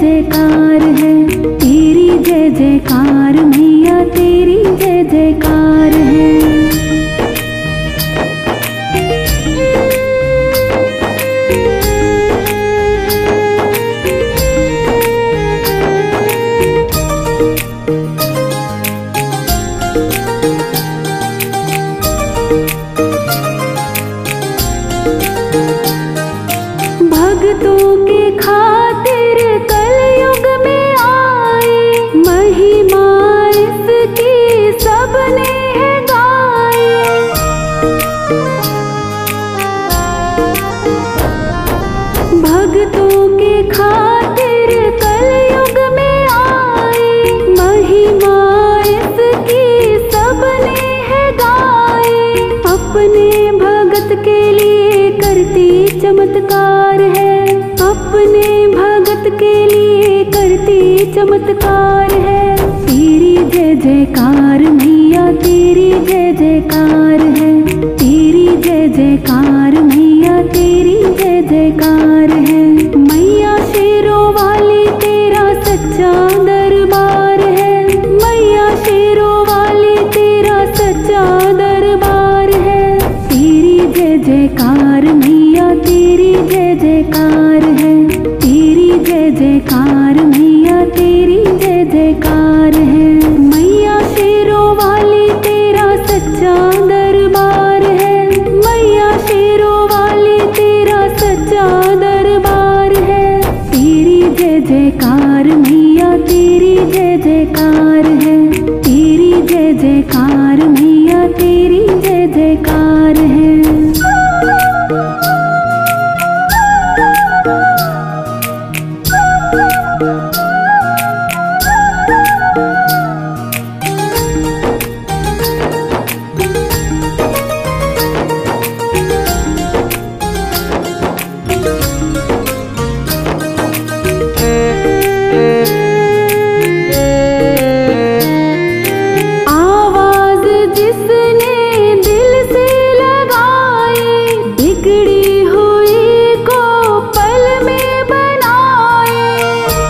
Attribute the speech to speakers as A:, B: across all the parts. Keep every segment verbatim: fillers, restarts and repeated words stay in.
A: जयकार है, तेरी जय जयकार मैया तेरी जय जयकार है। भक्तों के खातिर कलयुग में आए, महिमा इसकी सबने है गाई। भक्तों के खातिर कलयुग में आए, महिमा इसकी सबने है गाई। अपने भगत के लिए करती चमत्कार है, अपने भगत के लिए करती चमत्कार है। तेरी जय जयकार मैया तेरी जय जयकार है, तेरी जय जयकार मैया तेरी जय जयकार है। मैया शेरों वाली तेरा सच्चा दरबार है, मैया शेरों वाली तेरा सच्चा दरबार है। तेरी जय जयकार मैया तेरी जय जयकार है, तेरी जय जयकार मैया तेरी जय जयकार है। मैया शेरों वाली तेरा सच्चा दरबार है, मैया शेरों वाली तेरा सच्चा दरबार है। तेरी जय जयकार मैया तेरी जय जयकार है, तेरी जय जयकार मैया तेरी जय जयकार है। आवाज जिसने दिल से लगाई, बिगड़ी हुई को पल में बनाए।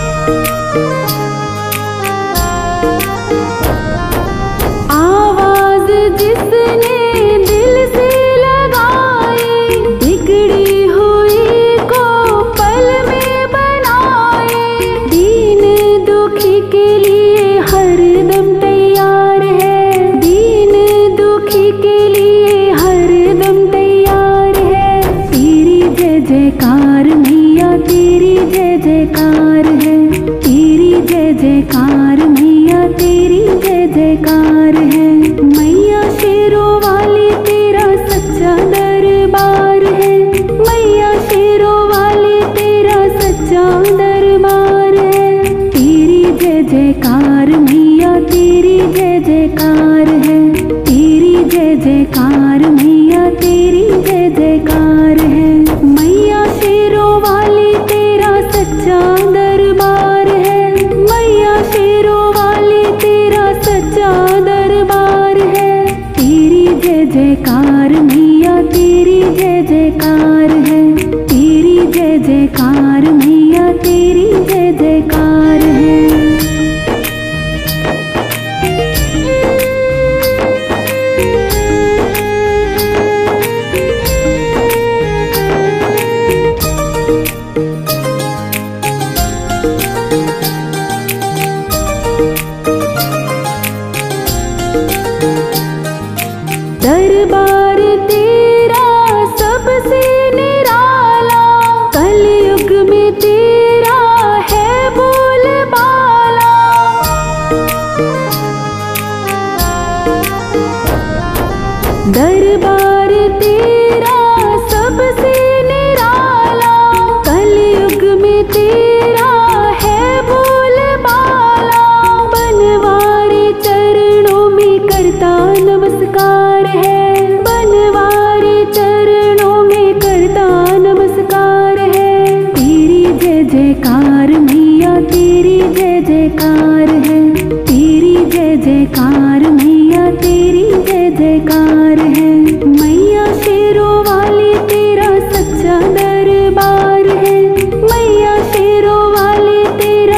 A: आवाज जिसने दिल से लगाई, बिगड़ी हुई को पल में बनाए। दीन दुखी के लिए हरदम तैयार है, दीन दुखी के लिए हरदम तैयार है। तेरी जय जयकार मैया तेरी जय जयकार है, तेरी जय जयकार मैया तेरी जय जयकार है। मैया शेरों वाली तेरा सच्चा दरबार है, मैया शेरों वाली तेरा सच्चा दरबार है। तेरी जय जयकार मैया तेरी जय जयकार है, तेरी जय जयकार मैया तेरी जय जयकार है। मैया शेरों वाली तेरा सच्चा दरबार है, मैया शेरों वाली तेरा सच्चा दरबार है। तेरी जय जयकार मैया तेरी जय जयकार है, तेरी जय जयकार मैया तेरी जय जयकार है। दरबार तेरा सबसे निराला, कलयुग में तेरा है बोलबाला। दरबार तेरा सबसे निराला, कलयुग में तेरा है बोलबाला। बनवारे चरणों में करता नमस्कार है, बनवारे चरणों में करता नमस्कार है। तेरी जय जयकार मैया तेरी जय जयकार है, तेरी जय जयकार मैया तेरी जय जयकार है। मैया शेरों वाली तेरा सच्चा दरबार है, मैया शेरों वाली तेरा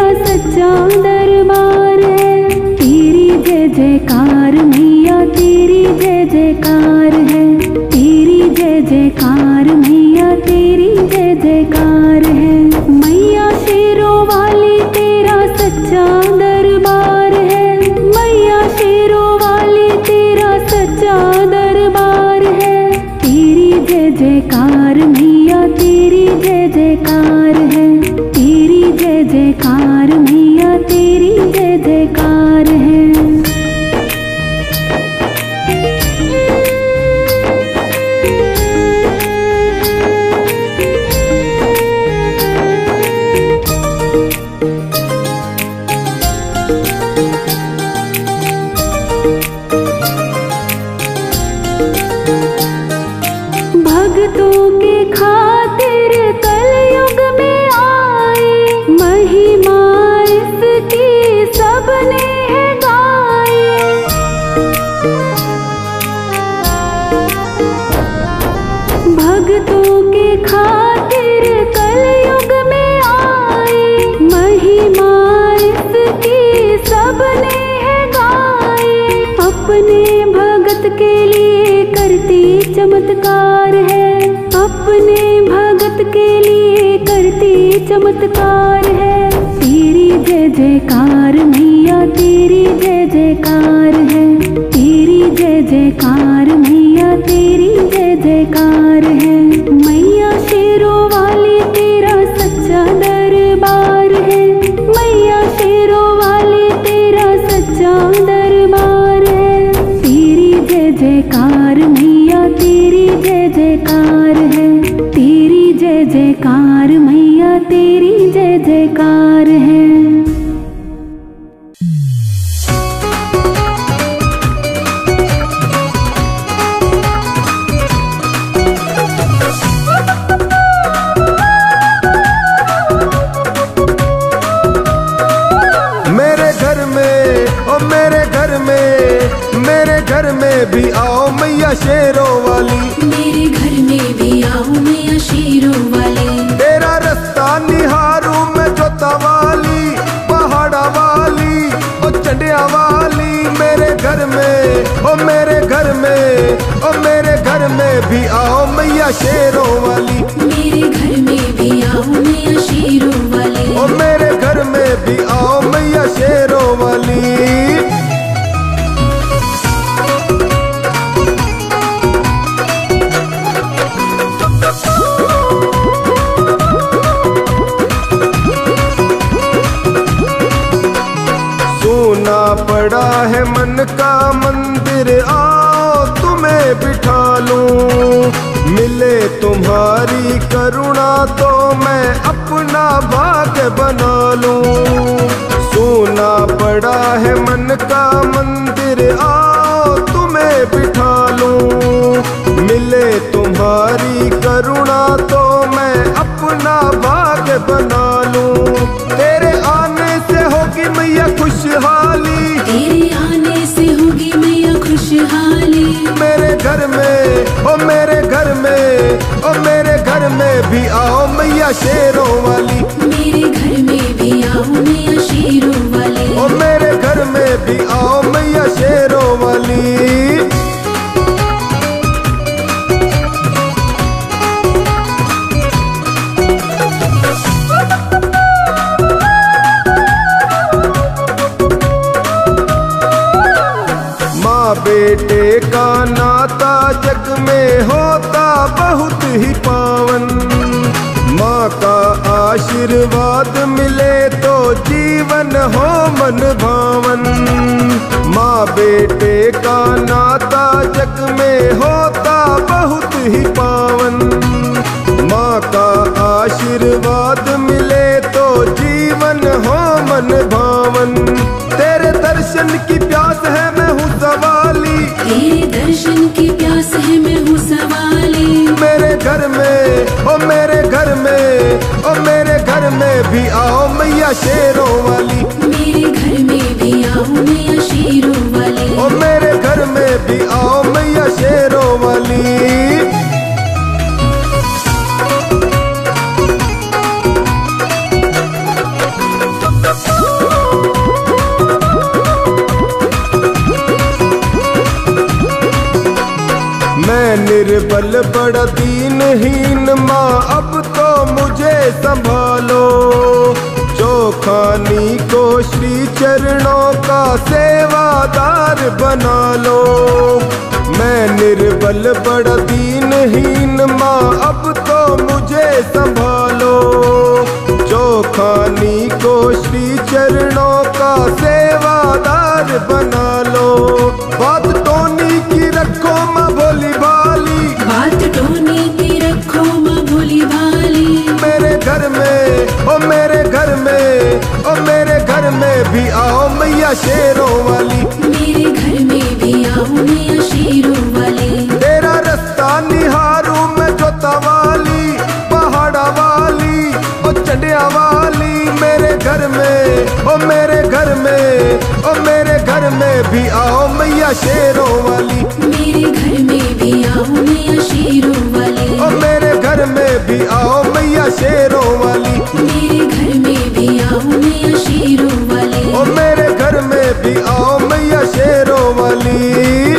A: जय जयकार है, तेरी जय जयकार मैया तेरी जय जयकार है। मैया शेरों वाली तेरा सच्चा दरबार है, मैया शेरों वाली तेरा सच्चा दरबार है। तेरी जय जयकार मैया तेरी जय जयकार है, तेरी जय जयकार मैया तेरी जय जयकार है। भक्तों के खातिर कलयुग में आए, महिमा इसकी सबने है गाई। भक्तों के खातिर कलयुग में आए, महिमा इसकी सबने है गाई। अपने भगत के लिए करती चमत्कार है, अपने भगत के लिए करती चमत्कार है। तेरी जय जयकार मैया तेरी जय जयकार है, तेरी जय जयकार मैया तेरी जय जयकार है। मैया शेरों वाली तेरा सच्चा दरबार है, मैया शेरों वाली तेरा सच्चा दरबार है। तेरी जय जयकार मैया तेरी जय जयकार है, तेरी जय जयकार मैया तेरी जय जयकार है।
B: मेरे घर में ओ मेरे घर में मेरे घर में भी आओ मैया शेरों वाली,
C: मेरे घर में भी आओ मैया शेरों वाली।
B: तेरा रास्ता निहारू मैं जोता वाली, पहाड़ा वाली ओ चंडिया वाली। मेरे घर में ओ मेरे घर में ओ मेरे घर में भी आओ मैया शेरों वाली,
C: मेरे घर में भी आओ मैया शेरों वाली।
B: ओ मेरे घर में भी आओ मैया शेरों वाली। सोना पड़ा है मन का मंदिर, आओ तुम्हें बिठा लूं। मिले तुम्हारी करुणा तो मैं अपना भाग्य बना लूं। सोना पड़ा है मन का मंदिर, आओ तुम्हें बिठा लूं। मिले तुम्हारी करुणा तो मैं अपना भाग्य बना लूं। तेरे आने से होगी मैया खुशहाली,
C: तेरे आने से होगी मैया खुशहाली।
B: मेरे घर में ओ मेरे घर में ओ मेरे घर में भी आओ मैया शेरों वाली,
C: मेरे घर में भी आओ मैया शेरों वाली।
B: ओ मेरे घर में भी आओ मैया शेरों वाली। माँ बेटे का नाता जग में होता बहुत ही पावन। माँ का आशीर्वाद मिले तो जीवन हो मन भावन। माँ बेटे का नाता जग में होता बहुत ही पावन। माँ का आशीर्वाद मिले तो जीवन हो मन भावन। तेरे दर्शन की प्यास है मैं हूँ सवाली,
C: तेरे दर्शन की प्यास है मैं हूँ सवाली।
B: मेरे घर में ओ मेरे घर में ओ मेरे घर में भी आओ मैया शेरों वाली,
C: मेरे घर में भी आओ मैया शेरों वाली।
B: ओ मेरे घर में भी आओ मैया शेरों वाली। निर्बल बड़ा दीनहीन माँ अब तो मुझे संभालो। चौखानी को श्री चरणों का सेवादार बना लो। मैं निर्बल बड़ा दीनहीन माँ अब तो मुझे संभालो। चौखानी को श्री चरणों का सेवादार बना लो। बात टोनी की रखो माँ भोली भाली,
C: बात टोनी की रखो माँ भोली भाली।
B: मेरे घर में ओ मेरे घर में ओ मेरे घर में भी आओ मैया शेरों वाली।
C: मेरे घर में भी आओ मैया शेरों वाली।
B: तेरा रास्ता निहारूं मैं जोता वाली, पहाड़ा वाली ओ चंडिया वाली। मेरे घर में ओ मेरे घर में ओ मेरे घर में भी आओ मैया शेरों वाली।
C: मेरे घर में भी आओ मैया शेरों वाली।
B: ओ मेरे घर में भी आओ मैया शेरों वाली।
C: मेरे घर में भी आओ मैया शेरों वाली।
B: ओ मेरे घर में भी आओ मैया शेरों वाली।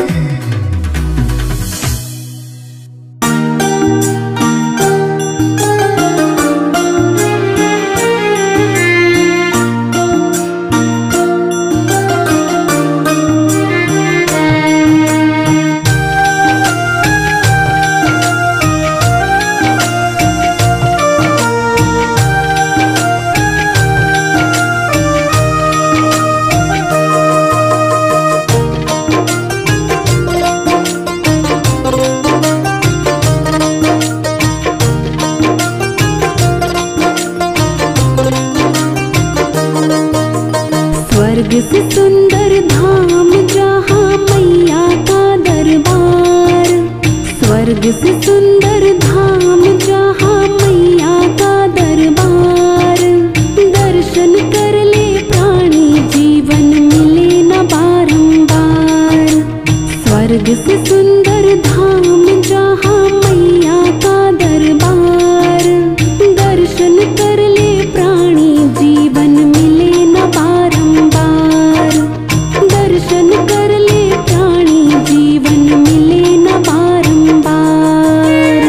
A: स्वर्ग से सुंदर धाम जहाँ मैया का दरबार। स्वर्ग से सुंदर धाम जहाँ मैया का दरबार। दर्शन कर ले प्राणी जीवन मिले न बारंबार। स्वर्ग से सुंदर धाम जहाँ मैया का दरबार। दर्शन कर ले प्राणी जीवन मिले न बारंबार। दर्शन कर ले प्राणी जीवन मिले न बारंबार।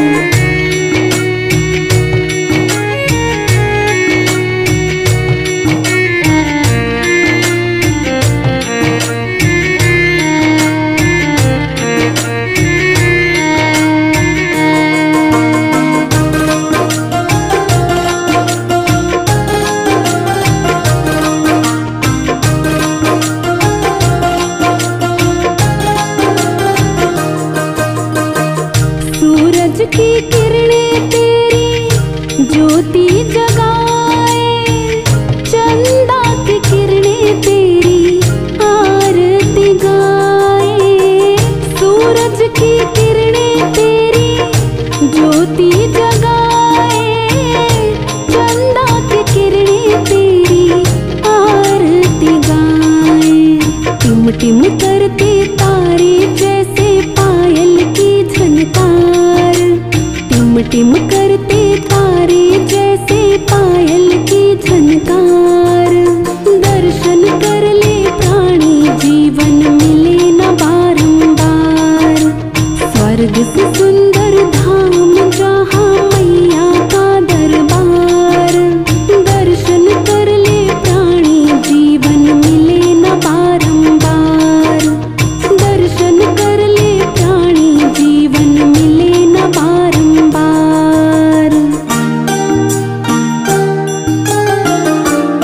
A: सूरज की किरणें तेरी ज्योति जगाए। चंदा की किरणें तेरी आरती गाए। सूरज की किरणें तेरी ज्योति जगाए। चंदा की किरणें तेरी आरती गाए। टिम टिम करते तारे जैसे पायल की झनकार। टिम टिम करते तारे जैसे पायल की झनकार। दर्शन कर ले प्राणी जीवन मिले न बारंबार। स्वर्ग से सुंदर धाम जहाँ मैया का दरबार। दर्शन कर ले प्राणी जीवन मिले न बारंबार। दर्शन कर ले प्राणी जीवन मिले न बारंबार।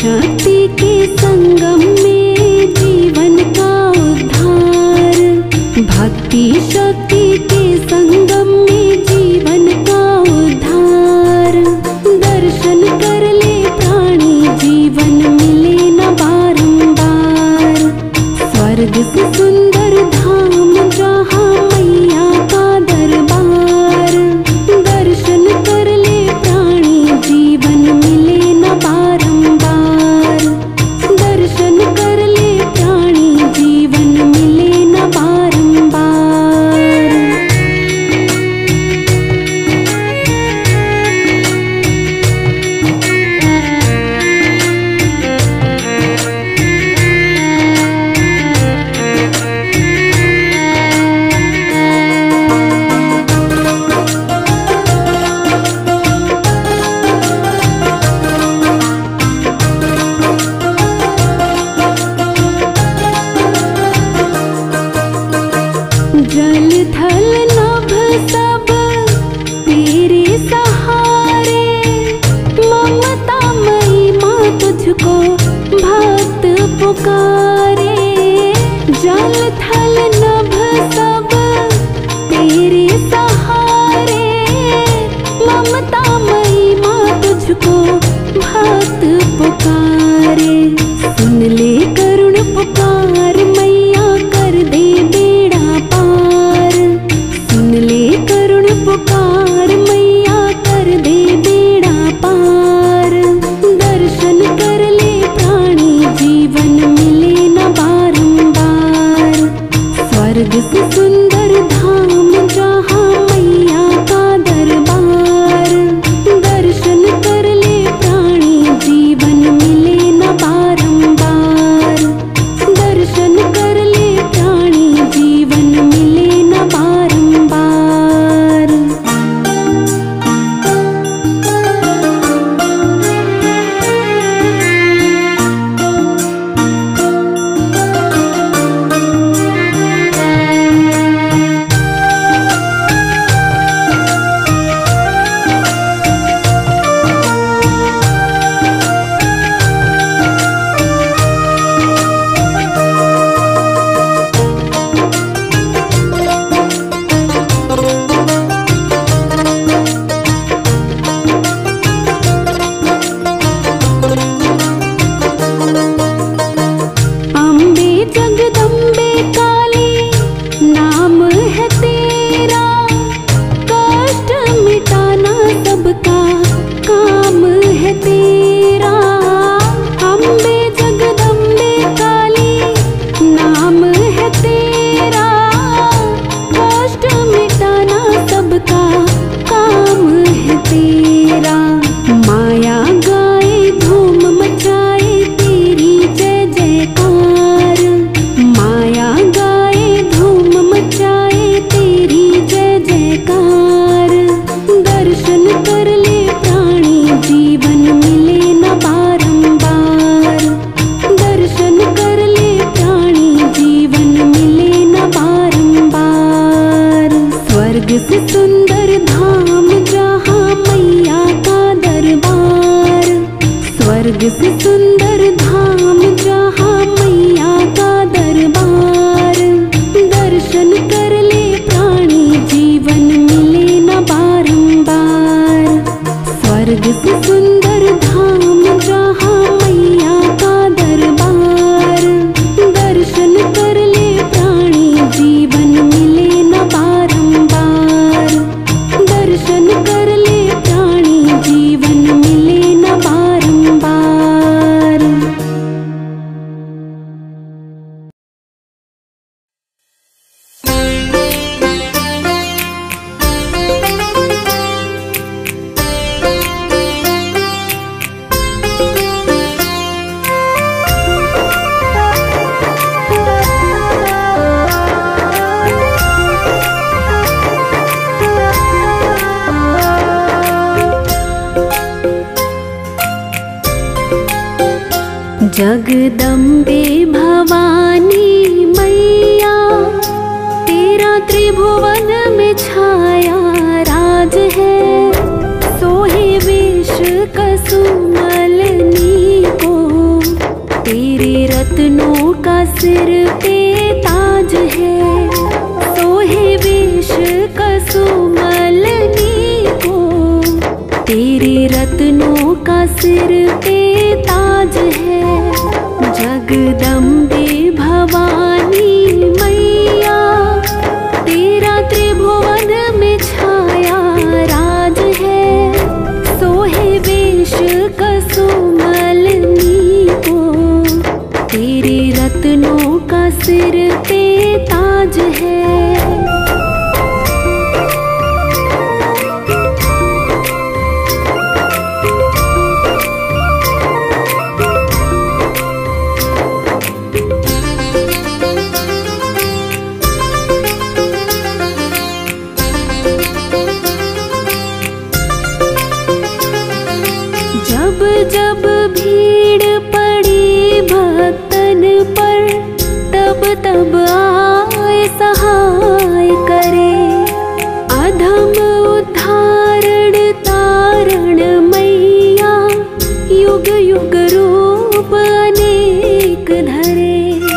A: शक्ति के संगम में जीवन का उद्धार, भक्ति शक्ति के संगम में जीवन का उद्धार। दर्शन कर ले प्राणी जीवन मिले न बारंबार, स्वर्ग से सुंदर धाम जहाँ मैया का दरबार। दर्शन कर ले प्राणी जीवन मिले न बारंबार, दर्शन कर ले प्राणी जीवन मिले न बारंबार। जल थल नभ सब तेरे सहारे, ममता मई माँ तुझको भक्त पुकारे। जल थल नभ सब तेरे सहारे, ममता मई माँ तुझको भक्त पुकारे। सुन ले करुण पुकार मैया कर दे बेड़ा पार, सुन ले करुण पुकार मैया कर दे बेड़ा पार। दर्शन कर ले प्राणी जीवन मिले न बारंबार, स्वर्ग से सुंदर धाम जहाँ मैया का दरबार। दर्शन कर ले प्राणी जीवन मिले न बारंबार, दर्शन कर ले प्राणी जीवन मिले न बारंबार। अम्बे जगदम्बे काली नाम है तेरा, कष्ट मिटाना सबका काम है तेरा। अम्बे जगदम्बे काली नाम है तेरा, कष्ट मिटाना सबका काम है तेरा। माया गाए धूम मचाए तेरी जय जयकार, माया गाए धूम मचाए तेरी जय जयकार। दर्शन कर ले प्राणी जीवन मिले न बारंबार, दर्शन कर ले प्राणी जीवन मिले न बारंबार। स्वर्ग से सुंदर धाम जहाँ मैया का दरबार, स्वर्ग से सुंदर धाम जहाँ मैया का दरबार। दर्शन कर ले प्राणी जीवन मिले न बारंबार, स्वर्ग से सुंदर धाम जहाँ मैया का दरबार। दर्शन कर ले प्राणी जीवन मिले न बारंबार, दर्शन कर ले प्राणी जीवन मिले न बारंबार। जगदम्बे भवानी मैया तेरा त्रिभुवन में छाया राज है। सोहे विष कसुमलनी को रत्नों का सिर पे ताज है, सोहे वेश कसुमलनी को। तेरे रत्नों का सिर पे ताज है, जगदम्बे भवानी मैया, तेरा त्रिभुवन में छाया राज है, सोहे वेश कसुमलनी को। तेरे रत्नों का सिर पे ताज है। जब जब भीड़ पड़ी भक्तन पर, तब तब आए सहाय करे। अधम उद्धारण तारण मैया, युग युग रूप अनेक धरे।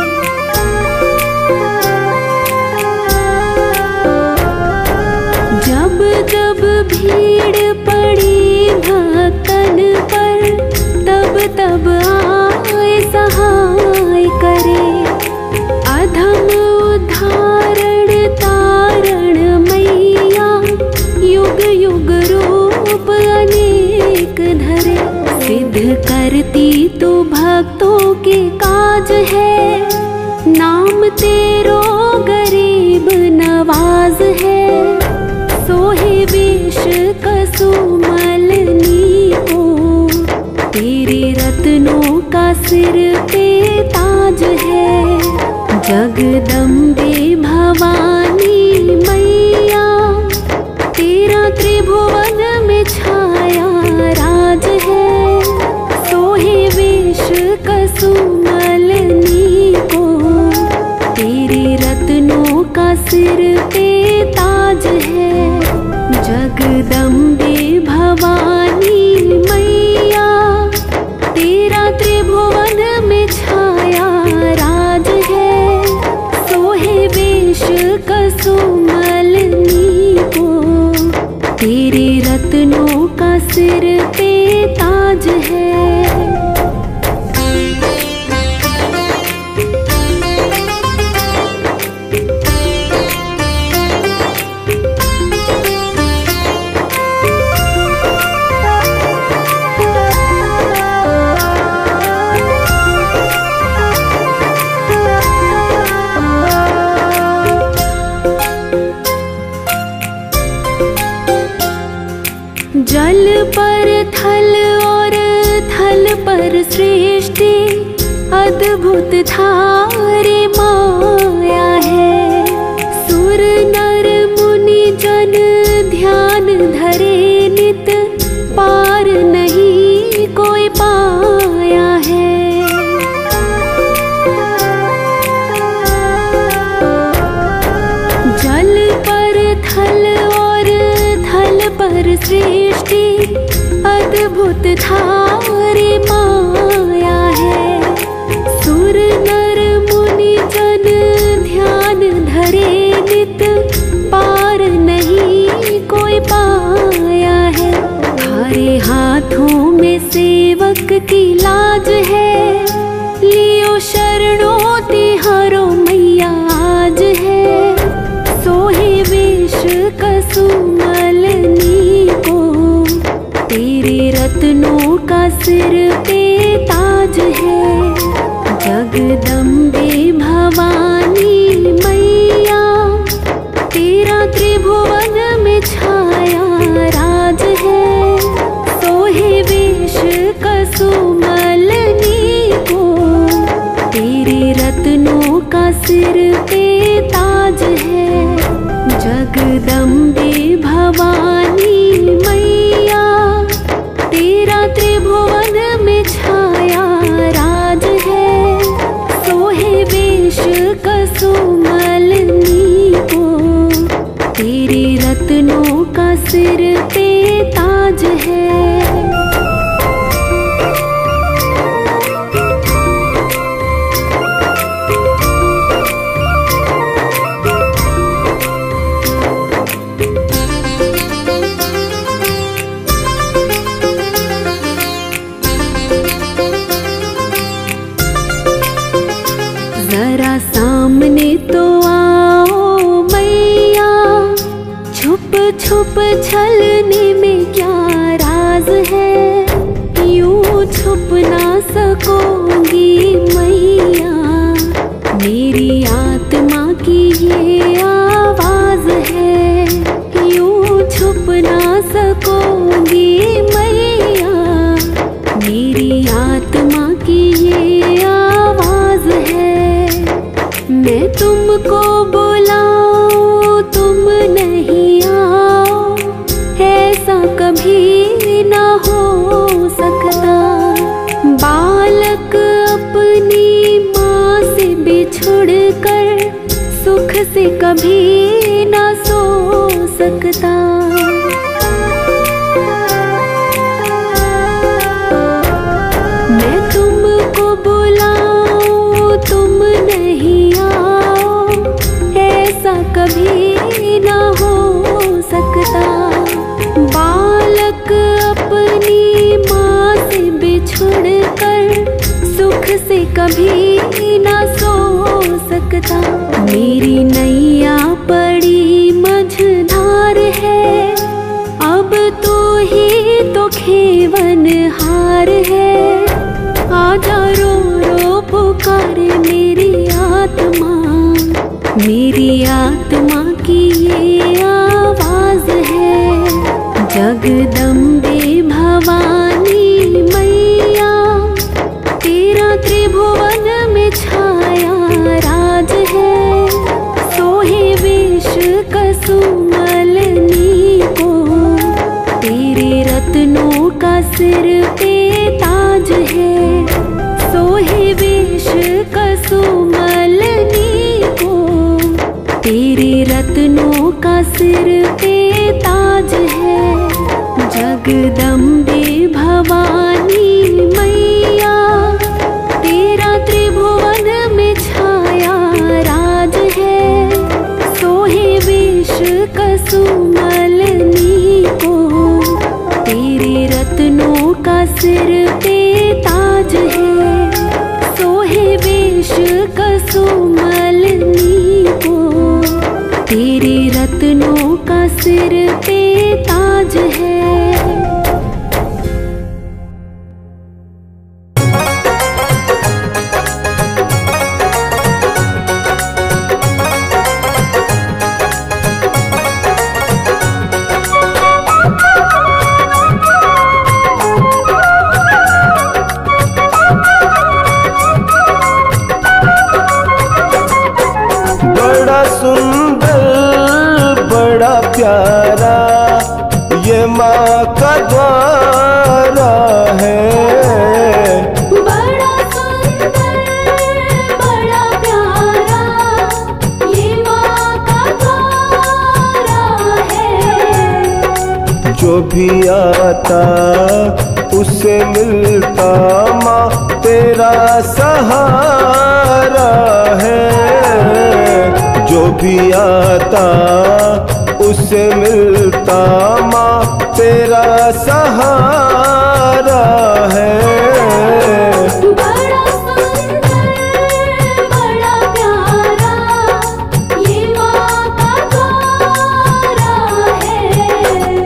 A: जब जब भीड़ पड़ी भक्तन पर, तब तब आए सहाय करे। अधम उद्धारण तारण मैया, युग युग रूप अनेक धरे। सिद्ध करती तो भक्तों के काज है, नाम तेरो गरीब नवाज है, सोहे वेश कसुमलनी को। तेरे रत्नों का सिर पे ताज है, जगदम्बे भवानी मैया, तेरा त्रिभुवन में छाया राज है, सोहे वेश कसुमलनी को। तेरे रत्नों का सिर पे ताज है, जगदम्बे भवानी मैया, तेरा त्रिभुवन में छाया राज है, सोहे वेश कसुमलनी को। तेरे रत्नों का सिर पे ताज है। जल पर थल और थल पर सृष्टि, अद्भुत थारे माया है। सुर नर मुनि जन ध्यान धरे नित, पार नहीं कोई पाया है। जल पर थल और थल पर सृष्टि, अद्भुत थारे माया है। सुर नर मुनि जन ध्यान धरे नित, पार नहीं कोई पाया है। थारे हाथों में सेवक की लाज है, लियो शरणों तिहारो मैया आज है, सोहे वेश कसुमलनी को। तेरे रत्नों का सिर पे ताज है, जगदम्बे भवानी मैया, तेरा त्रिभुवन में छाया राज है, सोहे वेश कसुमलनी को। तेरे रत्नों का सिर पे ताज है, जगदम्बे भवानी मैया, तेरा त्रिभुवन में छाया राज है, सोहे वेश कसुमलनी को। तेरे रत्नों का सिर पे ताज है। जरा सामने तो आओ मैया, छुप छुप छलने में क्या राज है, यूं छुप ना सकोगी मैया। मेरी आत्मा की ये आवाज है, यूं छुप ना सकोगी मैया। मेरी आत्मा की ये आवाज है। मैं तुमको बुलाऊं तुम नहीं आओ, ऐसा कभी ना हो सकता। बालक अपनी माँ से बिछुड़ कर सुख से कभी ना सो सकता। मैं तुमको बुलाऊं तुम नहीं आओ, ऐसा कभी ना हो सकता। बालक अपनी माँ से बिछुड़ कर सुख से कभी ना सो सकता। मेरी नैया पड़ी मझधार है, अब तो ही तो खेवन हार है। आजा रो रो पुकारे मेरी आत्मा, मेरी आत्मा की ये आवाज है। जगदम्बे भवानी मैया, तेरा त्रिभुवन में छाया राज है। सोहे वेश कसुमलनी को, तेरे रत्नों का सिर पे ताज है। सोहे वेश कसुमलनी को, तेरे रत्नों का सिर पे ताज है। जगदम्बे भवानी मैया, तेरा त्रिभुवन में छाया राज है। सोहे वेश कसुमलनी को, तेरे रत्नों का सिर पे ताज है। सोहे वेश कसुमलनी को, तेरे रत्नों का सिर पे ताज है।
B: बड़ा सुंदर बड़ा प्यारा ये माँ का द्वारा है।
A: बड़ा सुंदर बड़ा प्यारा ये माँ का द्वारा है।
B: जो भी आता उसे मिलता माँ तेरा सहारा है। जो भी आता उसे मिलता माँ तेरा सहारा है।
A: बड़ा सुंदर बड़ा प्यारा ये माँ का द्वारा है।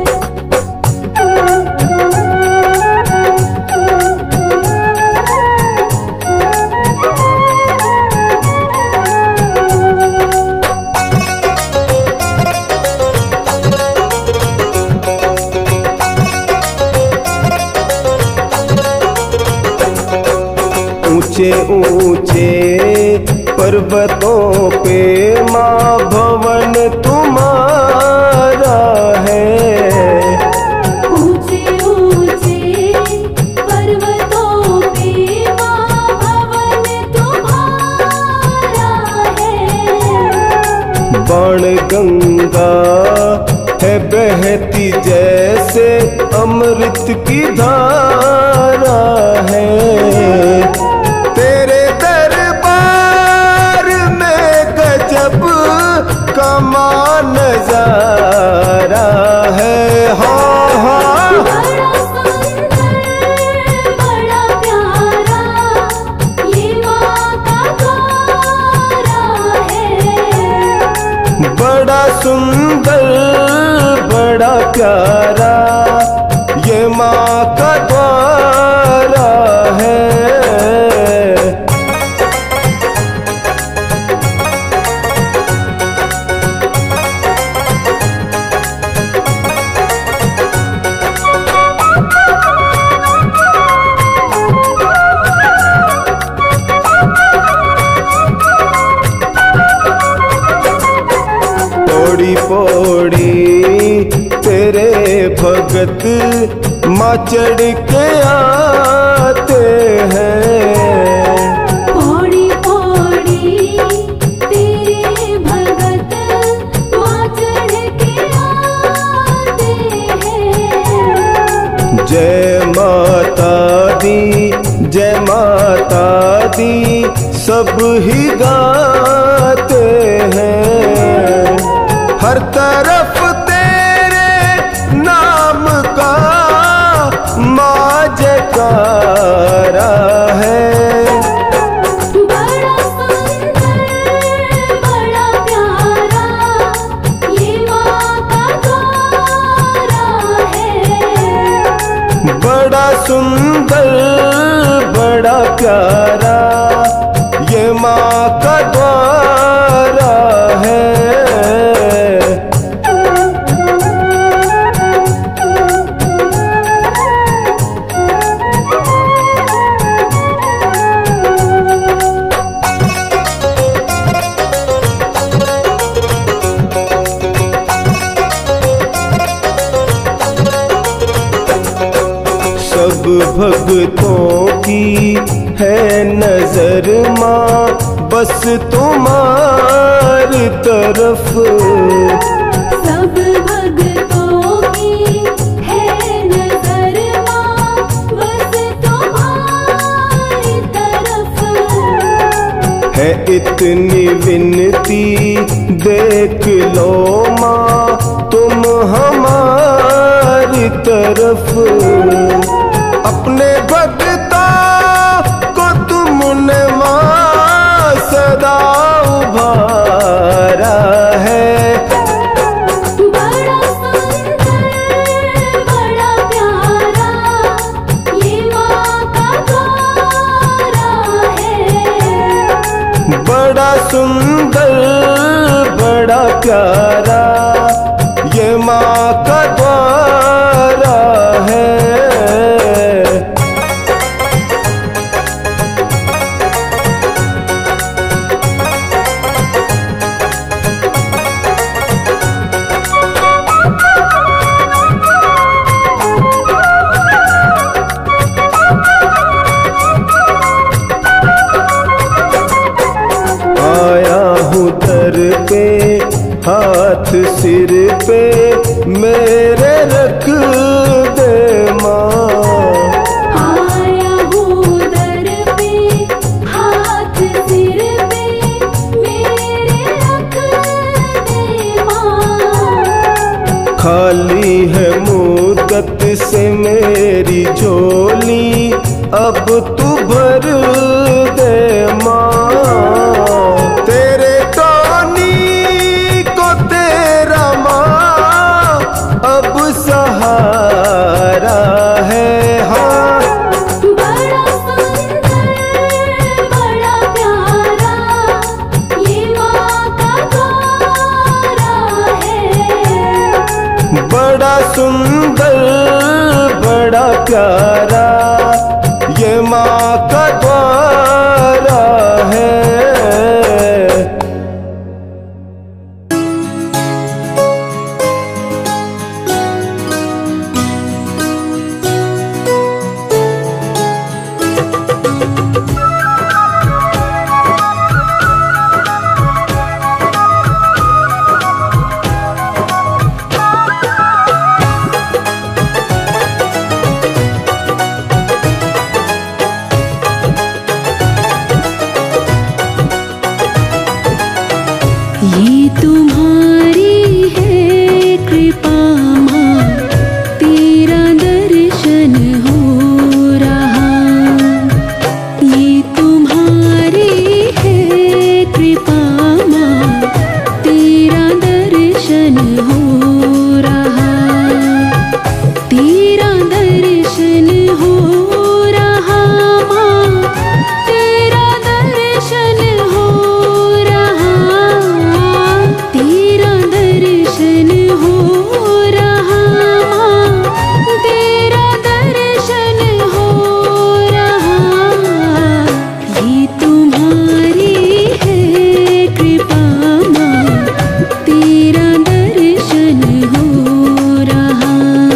B: ऊंचे ऊंचे पर्वतों पे माँ भवन तुम्हारा है।
A: ऊंचे ऊंचे पर्वतों पे माँ भवन तुम्हारा है।
B: बाण गंगा है बहती जैसे अमृत की धारा है। तेरे दरबार में गजब का माँ नजारा है। हाँ हाँ
A: बड़ा सुंदर बड़ा प्यारा ये माँ का द्वारा
B: बड़ा प्यारा ये माँ का द्वारा है। पौड़ी पौड़ी तेरे भगत माँ चढ़ के आते हैं।
A: पौड़ी पौड़ी तेरे भगत माँ चढ़ के आते हैं।
B: जय माता दी जय माता दी सब ही गाते हैं। हर तरफ तेरे नाम का माँ जयकारा है।
A: बड़ा सुंदर बड़ा प्यारा ये माँ का द्वारा है।
B: बड़ा सुंदर बड़ा प्यारा ये माँ का द्वारा है। सब भक्तों की है नजर माँ बस तुम्हारी तरफ।
A: सब भक्तों की है नजर माँ बस तुम्हारी तरफ।
B: है इतनी विनती देख लो माँ तुम हमारी तरफ। अपने भक्ता को तुमने माँ सदा उभारा है।
A: बड़ा सुंदर बड़ा प्यारा ये माँ का द्वारा है।
B: बड़ा सुंदर बड़ा प्यारा ये माँ का द्वारा है। आया हूँ दर पे हाथ सिर पे मेरे रख दे माँ।
A: आया हूँ दर पे हाथ सिर पे मेरे रख दे माँ।
B: खाली है मुद्दत से मेरी झोली अब तू भर दे माँ। तेरे टोनी को तेरा माँ अब सहारा है। हाँ
A: बड़ा सुंदर बड़ा प्यारा ये माँ का द्वारा है।
B: बड़ा सुंदर बड़ा प्यारा ये माँ का द्वारा है।
A: ये तुम्हारी है कृपा माँ तेरा दर्शन हो रहा। ये तुम्हारी है कृपा माँ तेरा दर्शन हो रहा। तुम्हारी है कृपा माँ, तेरा दर्शन हो रहा।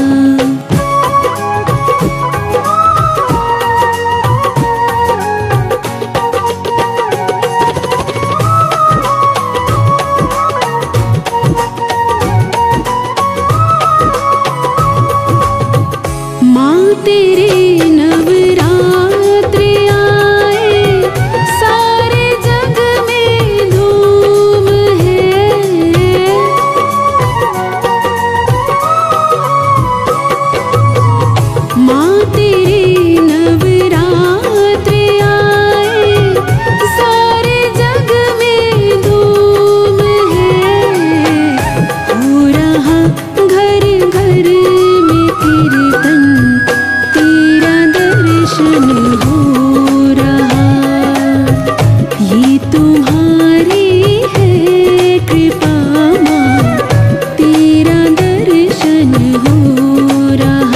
A: माँ तेरे नवरात्र आए, सारे जग में धूम है। माँ तेरे नवरात्र आए, सारे जग में धूम है। हो रहा घर घर में कीर्तन, तेरा दर्शन हो रहा। ये तुम्हारी है कृपा माँ, तेरा दर्शन हो रहा।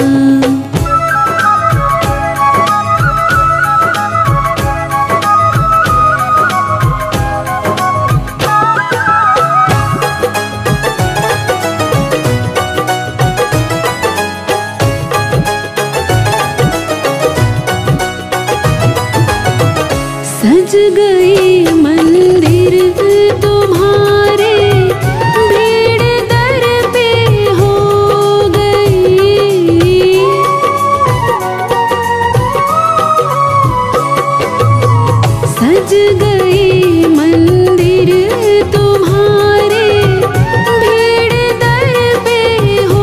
A: सज गए मंदिर तुम्हारे, भीड़ दर पे हो गई। सज गए मंदिर तुम्हारे, भीड़ दर पे हो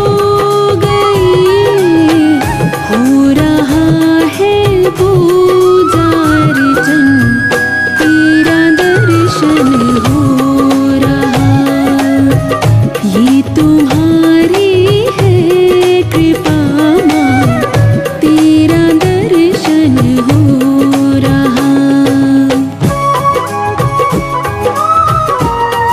A: गई। हो रहा है पूजा अर्चन, तेरा दर्शन हो रहा। ये तुम्हारी है कृपा माँ, तेरा दर्शन हो रहा।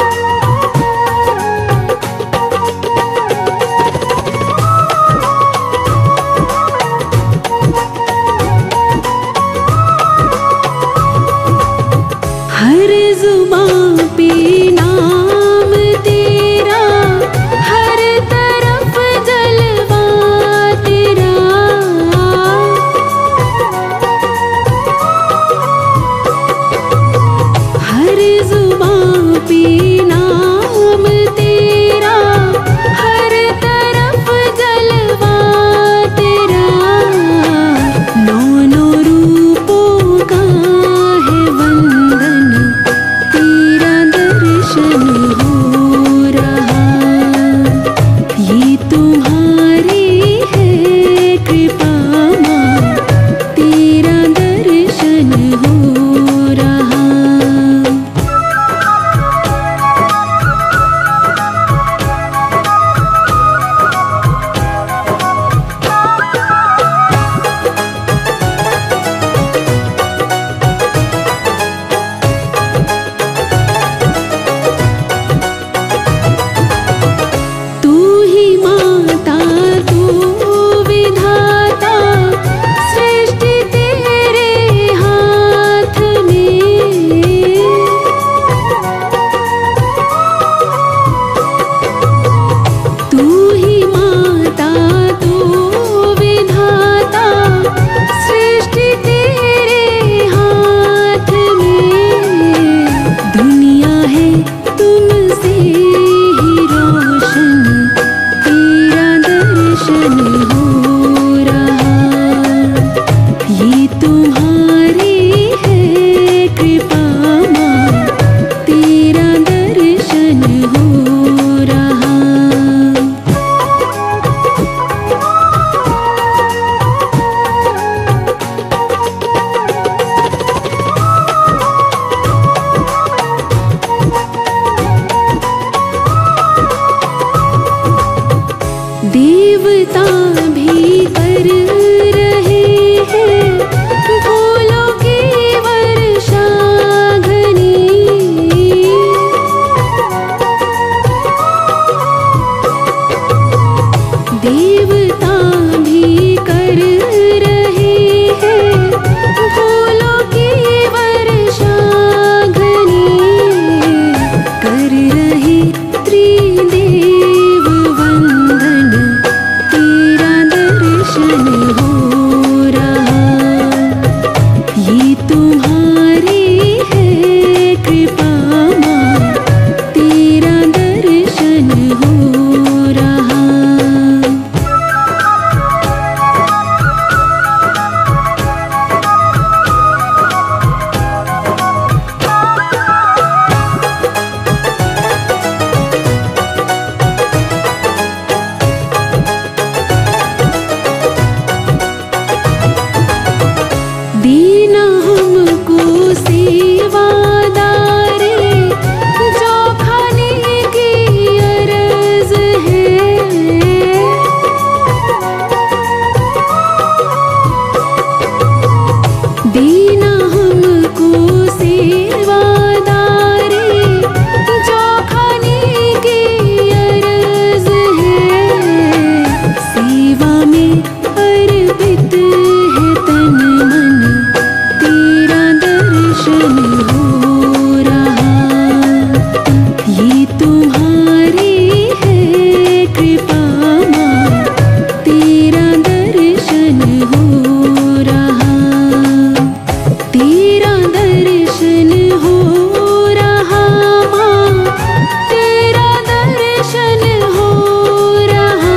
A: हो रहा, माँ तेरा दर्शन हो रहा,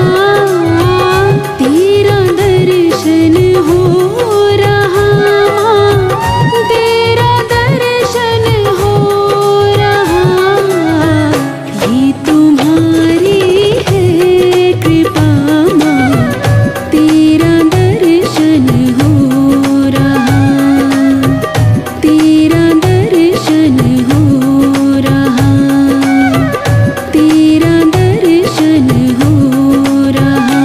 A: तेरा दर्शन हो रहा, माँ तेरा दर्शन हो रहा। ये तुम्हारी है कृपा माँ, तेरा दर्शन हो रहा, तेरा दर्शन हो रहा, तेरा दर्शन हो रहा।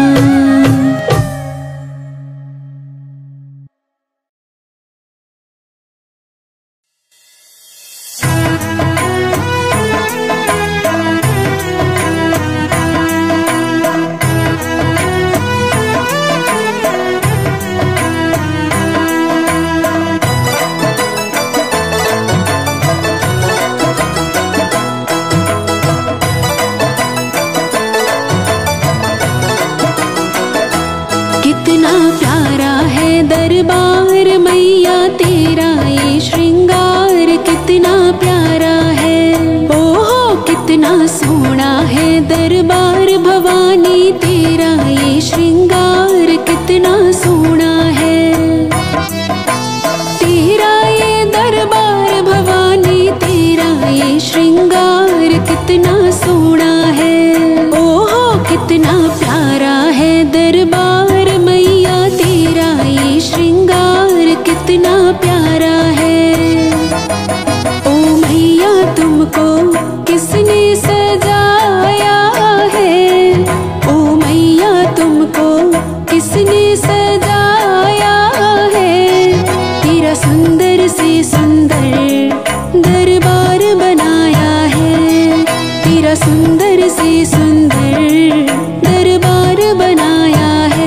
A: कितना प्यारा है दरबार मैया तेरा ये श्रृंगार, कितना प्यारा है, ओहो कितना सोना है दरबार भवानी तेरा ये श्रृंगार, कितना सोना है तेरा ये दरबार भवानी तेरा ये श्रृंगार, कितना सोना है, ओहो कितना प्यारा है दरबार मैया तेरा ये श्रृंगार, कितना प्यारा है। ओ मैया तुमको किसने सजाया है, ओ मैया तुमको किसने सजाया है, तेरा सुंदर से सुंदर दरबार बनाया है, तेरा सुंदर से सुंदर दरबार बनाया है।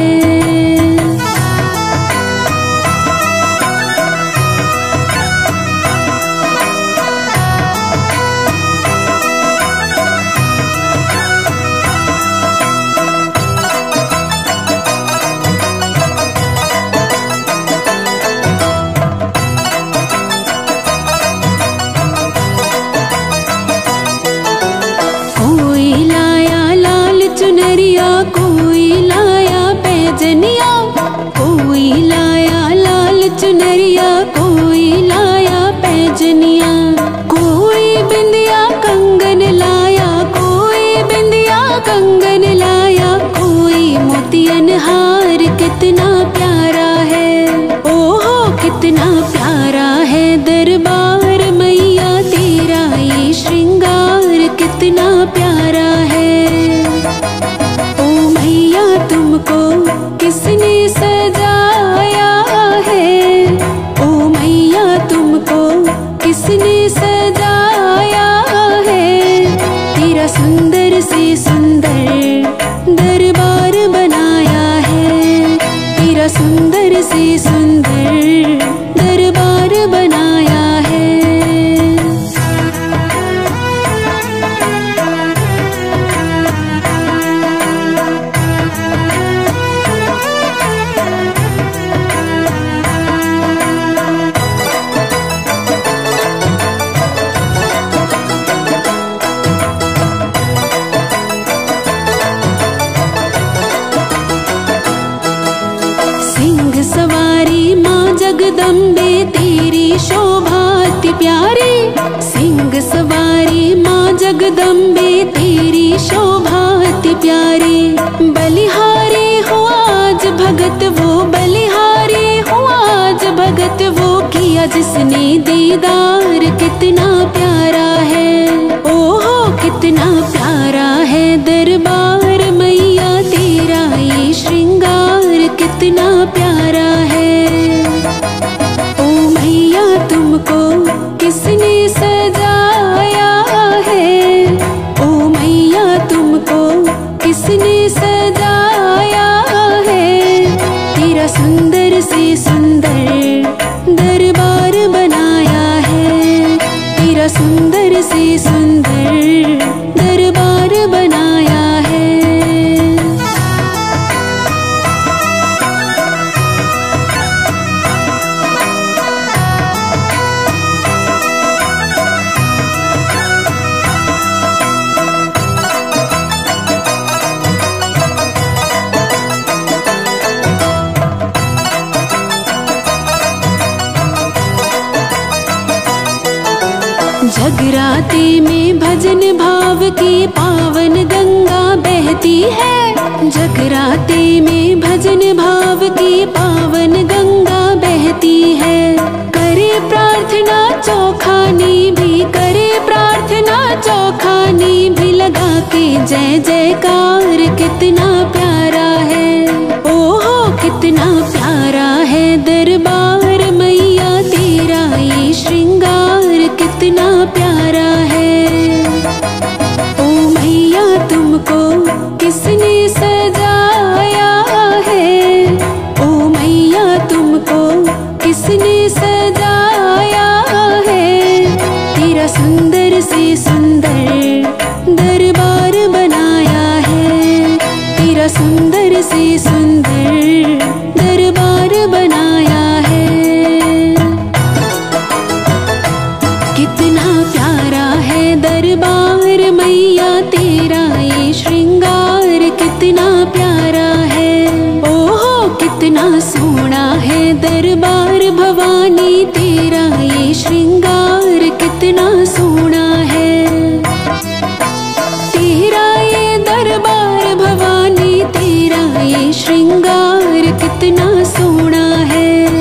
A: कोई लाया लाल चुनरिया, कोई लाया पैजनिया, कोई लाया लाल चुनरिया, कोई लाया पैजनिया, कोई बिंदिया कंगन लाया, कोई बिंदिया कंगन लाया, कोई मोतियन हार, कितना प्यारा है, ओहो कितना प्यारा है दरबार मैया तेरा ये श्रृंगार, कितना प्यारा है। ओ मैया तुमको किसने सजाया है, ओ मैया तुमको किसने सजाया है, तेरा सुंदर से सुंदर दरबार बनाया है, तेरा सुंदर से सुंदर दरबार बनाया है। सिंह सवारी माँ जगदम्बे तेरी शोभा अति प्यारी, सिंह सवारी माँ जगदम्बे तेरी शोभा अति प्यारी, बलिहारी हो आज भगत वो, बलिहारी हो आज भगत वो, किया जिसने दीदार, कितना प्यारा है, ओहो कितना प्यारा है दरबार मैया तेरा ये श्रृंगार, कितना प्यारा है। ओ मैया तुमको किसने सजाया है, ओ मैया तुमको किसने सजाया है, तेरा सुंदर से सुंदर दरबार बनाया है, तेरा सुंदर से सुंदर दरबार बनाया है।
C: जगराते में भजन भाव की पावन गंगा बहती है। जगराते में भजन भाव की पावन गंगा बहती है। करे प्रार्थना चौखानी भी, करे प्रार्थना चौखानी भी लगा के जय जयकार। कितना प्यारा है, ओहो कितना प्यारा है दरबार मैया तेरा ये श्रृंगार। कितना प्यारा है, ओ मैया तुमको किसने सजाया है। ओ मैया तुमको किसने सजाया है। तेरा सुंदर से सुंदर दरबार बनाया है। तेरा सुंदर से सुंदर दरबार बनाया है। कितना प्यारा है दरबार मैया तेरा ये श्रृंगार। कितना प्यारा है, ओहो कितना सोना है दरबार भवानी तेरा ये श्रृंगार। कितना सोना है तेरा ये दरबार भवानी तेरा ये श्रृंगार। कितना सोना है।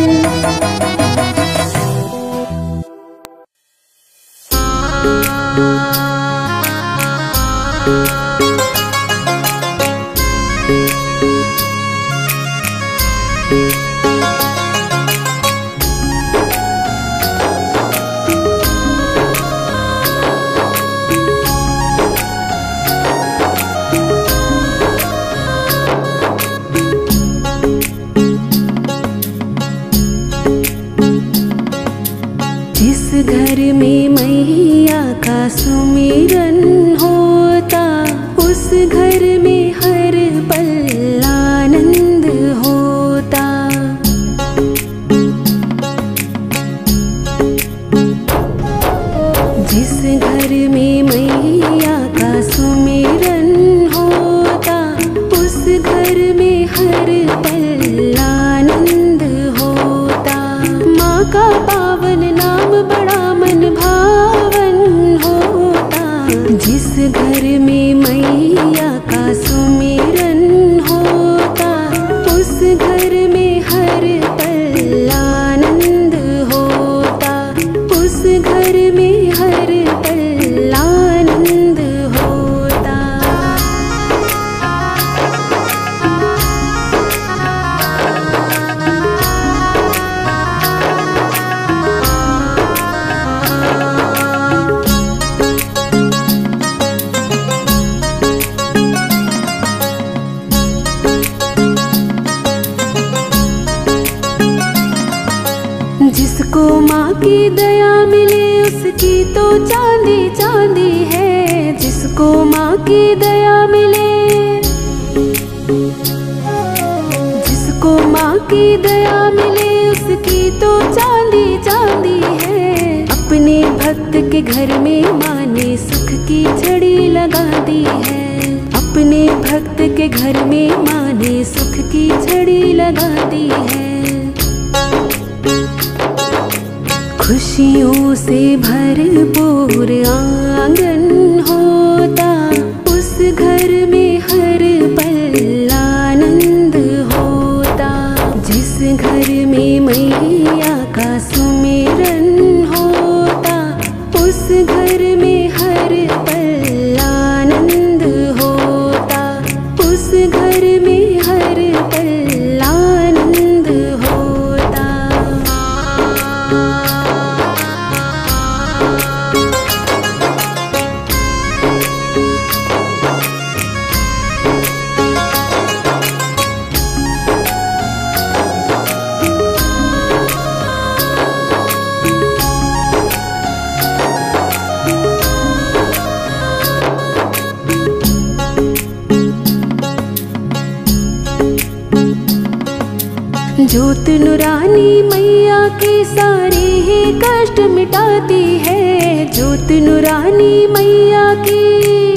C: जिस घर में मैया का सुमिरन होता, उस घर में हर पल आनंद होता। जिस घर में मैया का सुमिरन होता, उस घर में हर पल आनंद होता। माँ का पावन नाम बड़ा मन भावन होता। जिस घर में मैया का सुमिरन होता, उस घर में हर पल आनंद होता। उस घर में हर पल आनंद होता। जिसको माँ की दया मिले उसकी तो चांदी चांदी है। जिसको माँ की दया मिले, जिसको माँ की दया मिले उसकी तो चांदी चांदी है। अपने भक्त के घर में माँ ने सुख की छड़ी लगा दी है। अपने भक्त के घर में माँ ने सुख की छड़ी लगा दी है। खुशियों से भरपूर आंगन होता, उस घर में हर पल आनंद होता। जिस घर में मैया का सुमिरन होता, उस घर में हर पल आनंद होता। उस घर में हर पल आनंद होता। ज्योत नुरानी मैया के सारे ही कष्ट मिटाती है। ज्योत नुरानी मैया की,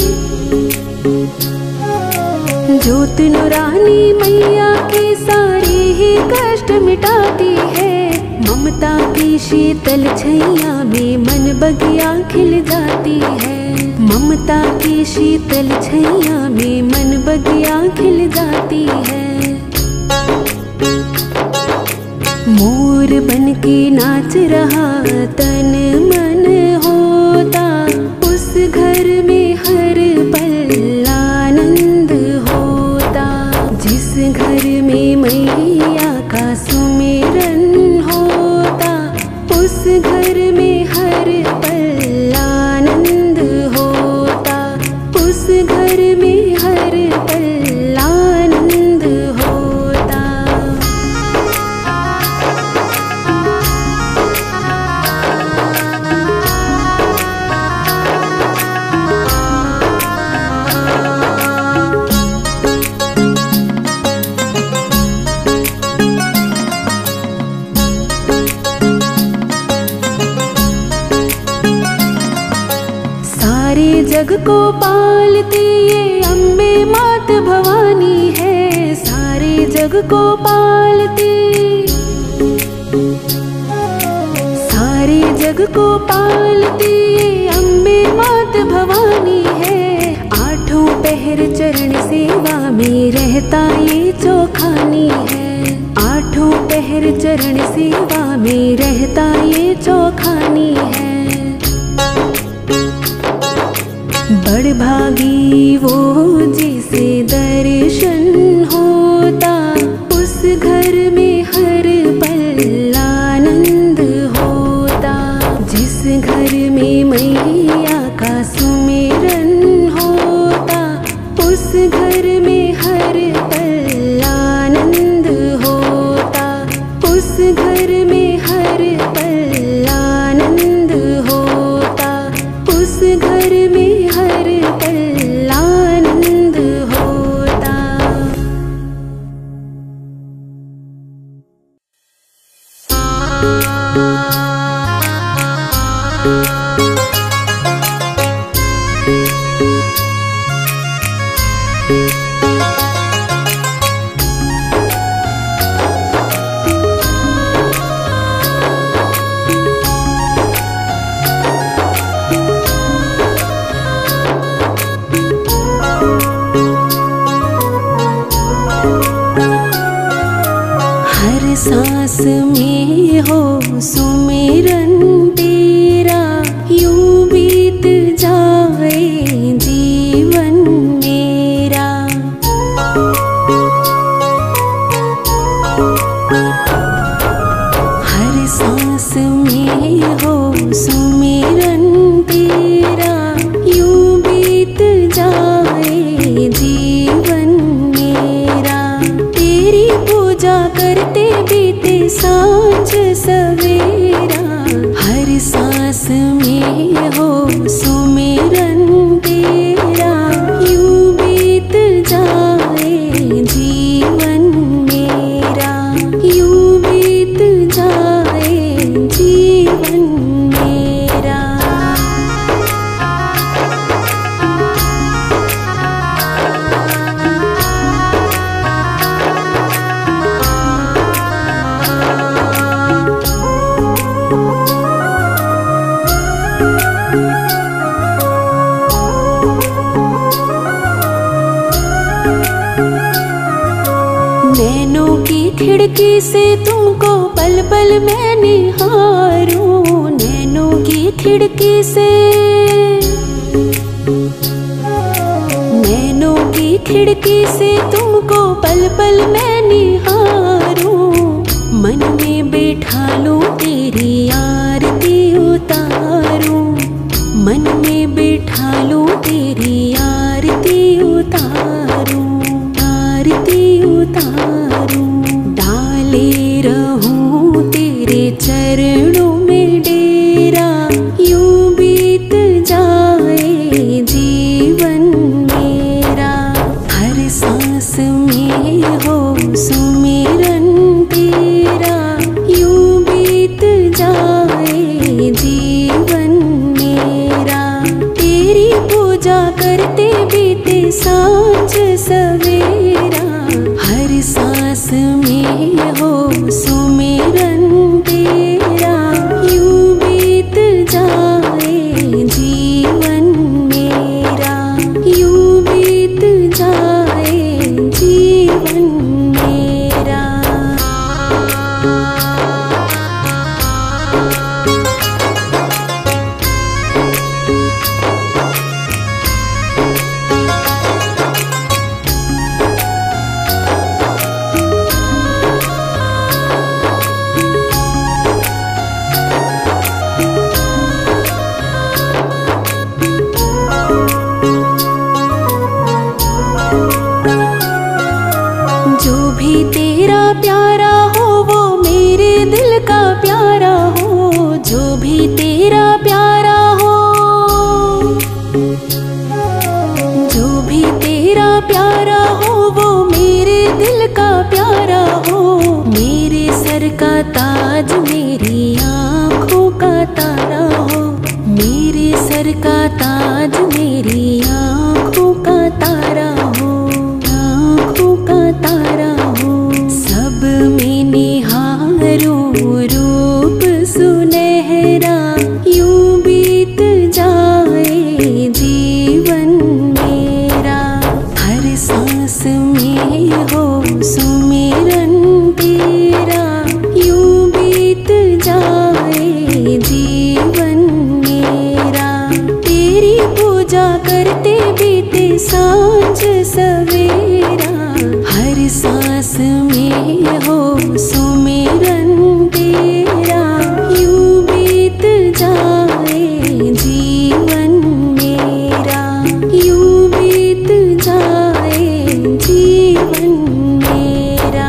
C: ज्योत नुरानी मैया के सारे ही कष्ट मिटाती है। ममता की शीतल छैया में मन बगिया खिल जाती है। ममता की शीतल छैया में मन बगिया खिल जाती है। मोर बन के नाच रहा तन मन होता, उस घर में हर पल आनंद होता। जिस घर में मैया का सुमिरन होता, उस घर में हर पल आनंद होता, उस घर में हर पल आनंद होता। सारे जग को पालती ये अम्बे मात भवानी है। सारे जग को पालती, सारे जग को पालती ये अम्बे मात भवानी है। आठों पहर चरण सेवा में रहता ये चौखानी है। आठों पहर चरण सेवा में रहता ये चौखानी है। बड़ भागी वो जिसे दर्शन होता, उस घर में हर पल आनंद होता। जिस घर में मैया का सुमिरन होता, उस घर में हर पल आनंद होता, उस घर में हर पल आनंद होता, उस घर में हर पल आनंद होता। सांस में हो सुमिरन तेरा, यूं बीत जाए जीवन मेरा। हर सांस में हो सुमिरन तेरा, यूं बीत जाए जीवन मेरा। तेरी पूजा करते बीते सांझ सवेरा। हर सांस में हो सुमिरन तेरा, यूं बीत जाए जीवन मेरा, यूं बीत जाए जीवन मेरा। नैनों की खिड़की से तुमको पल पल मैं निहारूं। नैनों की खिड़की से, नैनों की खिड़की से तुमको पल पल मैं निहारूं। मन में बैठा लूं तेरी आरती उतारूं। मन में बैठा लूं तेरी आरती उतारूं, आरती उतारूं। डाले रहूं तेरे चरणों में डेरा, यूं बीत जाए जीवन मेरा। हर सांस में हो सुमिरन तेरा, यूं बीत जाए जीवन मेरा। तेरी पूजा करते बीते सांझ सवेरा। हर सांस में हो सुमिरन तेरा, यूं बीत जाए सर का ताज मेरी आँखों का तारा हो, आँखों का तारा हो। सब में निहारूं रूप सुनहरा, यूं बीत जाए जीवन मेरा। हर सांस में हो सुमिरन तेरा, यूं बीत जाए जीवन मेरा। तेरी पूजा करते बीते सांझ सवेरा, हर सांस में हो सुमिरन तेरा, यूं बीत जाए जीवन मेरा, यूं बीत जाए जीवन मेरा।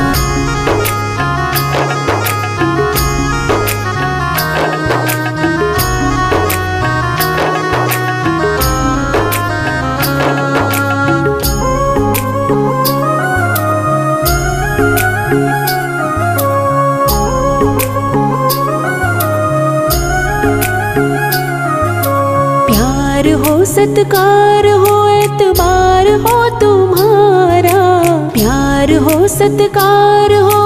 C: प्यार हो सत्कार हो एतबार हो तुम्हारा, प्यार हो सत्कार हो,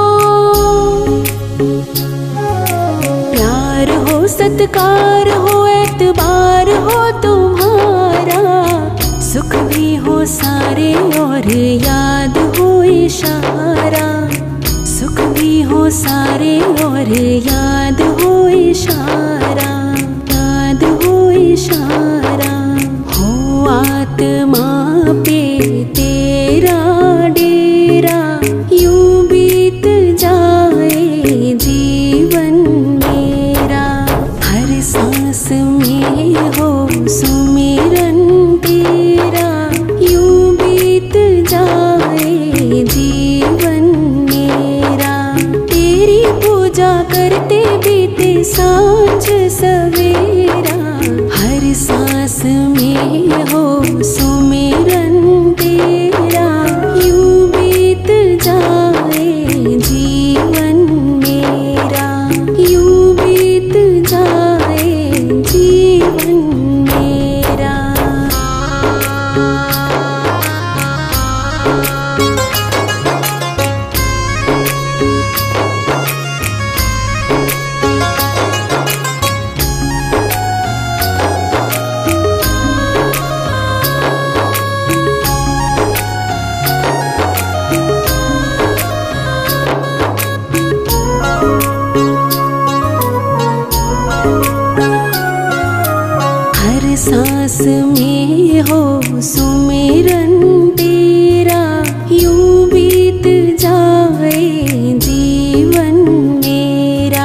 C: प्यार हो सत्कार हो एतबार हो तुम्हारा। सुख भी हो सारे और याद हो इशारा, सुख भी हो सारे और याद हो इशारा, याद हो इशारा। हो आत्मा पे तेरा डेरा, यूं बीत जाए जीवन मेरा। हर सांस में हो सुमिरन तेरा, यूं बीत जाए जीवन मेरा। तेरी पूजा करते बीते सांझ सवेरा, हर सांस में हो सुमिरन तेरा, यूं बीत जाए जीवन मेरा, यूं बीत जाए जीवन मेरा। हर सांस में हो सुमिरन तेरा, यूं बीत जाए जीवन मेरा।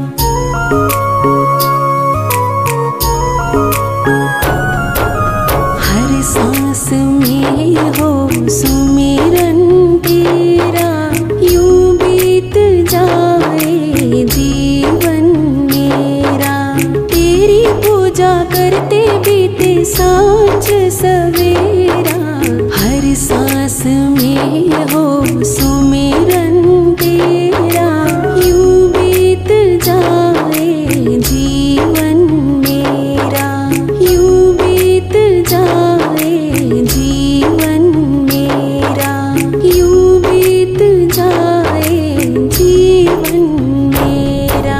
C: हर सांस में हो सुमिरन तेरा, यूं बीत जाए जीवन मेरा। तेरी पूजा करते बीते सांझ सवेरा, हर सांस में हो सुमिरन तेरा, यूं बीत जाए जीवन मेरा, यूं बीत जाए जीवन मेरा, यूं बीत जाए जीवन मेरा।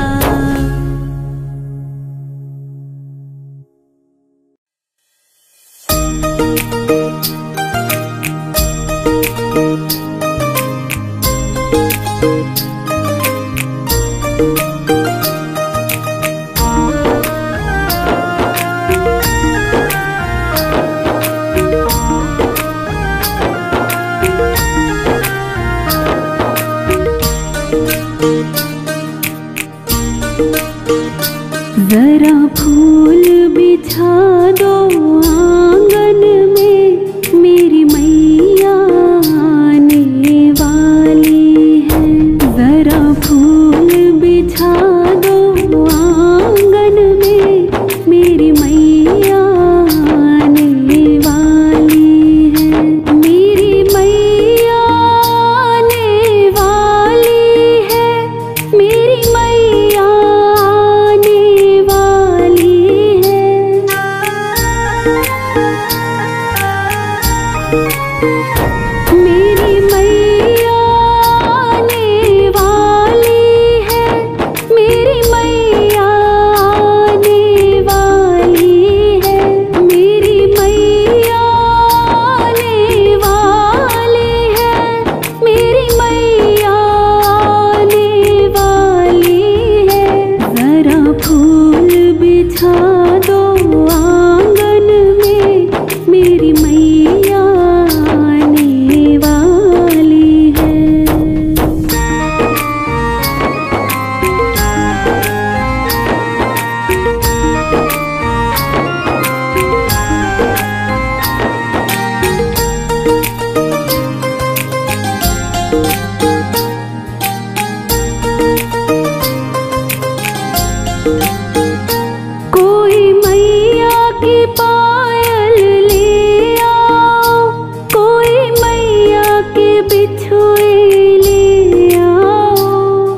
A: जरा फूल बिछा दो आंगन में, मेरी मैया आने वाली है। जरा फूल बिछा दो आंगन में, मेरी मैया आने वाली है। मेरी मैया आने वाली है, मेरी मैया आने वाली है। की पायल ले आओ, कोई मैया के बिछुए ले आओ।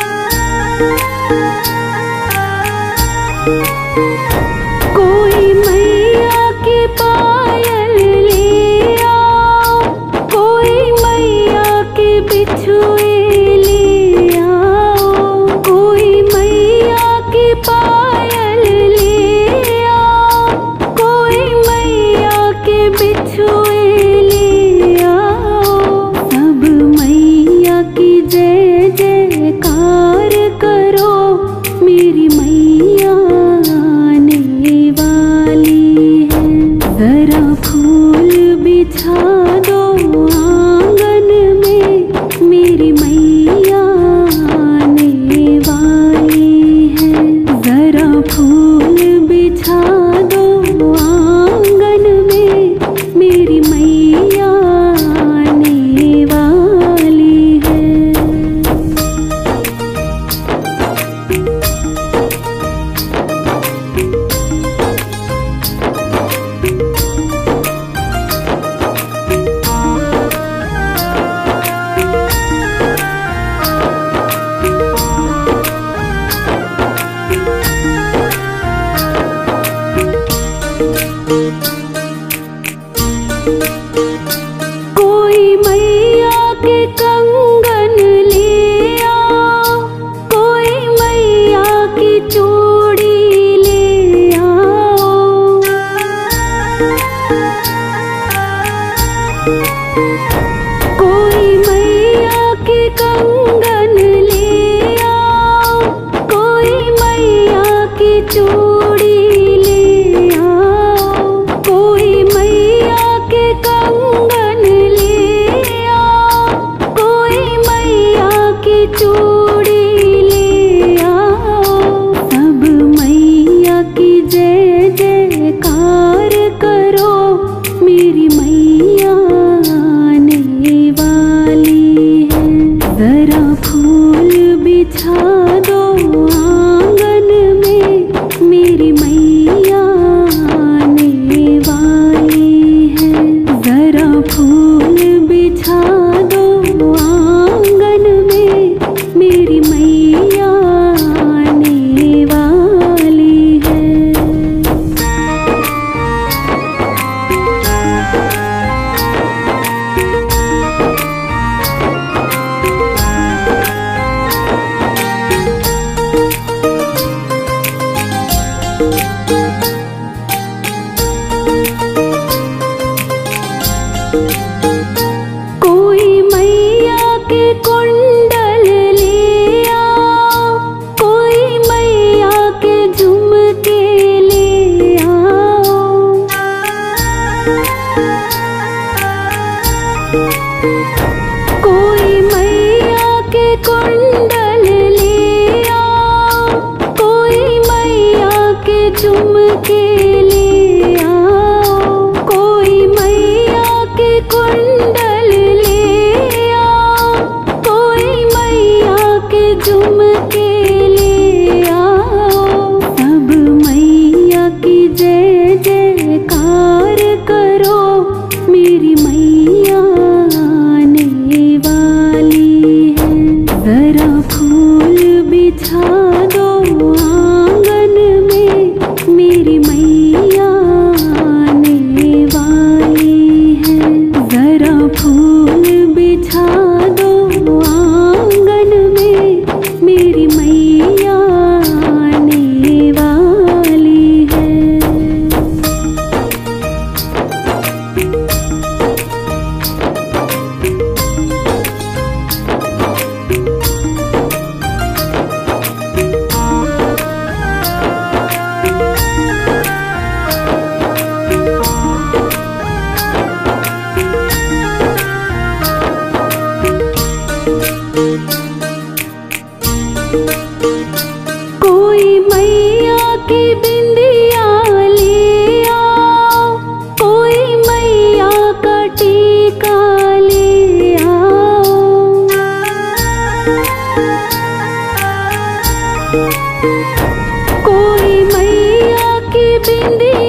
A: कोई मैया की पायल ले आओ, कोई मैया के बिछुए ले आओ। कोई मैया की पायल ले आओ, कोई मैया के बिछुए ले आओ। सब मैया की जय जयकार करो, मेरी मैया आने वाली है। जरा फूल बिछा दो आंगन में, मेरी मैया आने वाली है। जरा फूल बिछा दो आंगन में, मेरी मैया आने वाली है। कोई मैया के कंगन ले आओ, कोई मैया की चूड़ी ले आओ। कोई मैया के कंगन ले आओ, कोई मैया की चूड़ी ले आओ। कोई मैया के कंगन ले आओ, कोई मैया की चूड़ी ले आओ। सब मैया की जय जयकार करो, मेरी मैया आने वाली है। जरा फूल बिछा दो आंगन में, मेरी मैया आने वाली है। जरा फूल बिछा दो आंगन में, मेरी मैया आने वाली है। कोई मैया के कुंडल ले आओ, कोई मैया के झुमके ले आओ। कोई मैया के कुंडल ले आओ, कोई मैया के झुमके ले आओ। कोई मैया के कुंडल ले आओ, कोई मैया के झुमके ले आओ। सब मैया की जय जयकार करो, मेरी मैया आने वाली है। जरा फूल बिछा दो आंगन में, मेरी मैया आने वाली है। जरा फूल बिछा दो आंगन में, मेरी मैया आने वाली है। कोई मैया की बिंदिया ले आओ, कोई मैया का टीका ले आओ। कोई मैया की बिंदिया